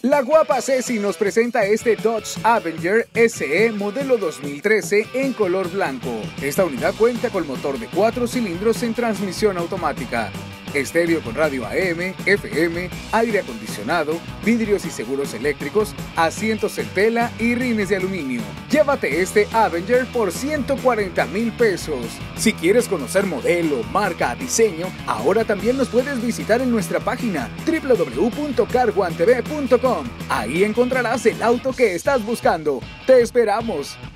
La guapa Ceci nos presenta este Dodge Avenger SE modelo 2013 en color blanco. Esta unidad cuenta con motor de 4 cilindros en transmisión automática, estéreo con radio AM, FM, aire acondicionado, vidrios y seguros eléctricos, asientos en tela y rines de aluminio. Llévate este Avenger por 140,000 pesos. Si quieres conocer modelo, marca, diseño, ahora también nos puedes visitar en nuestra página www.carguantv.com. Ahí encontrarás el auto que estás buscando. ¡Te esperamos!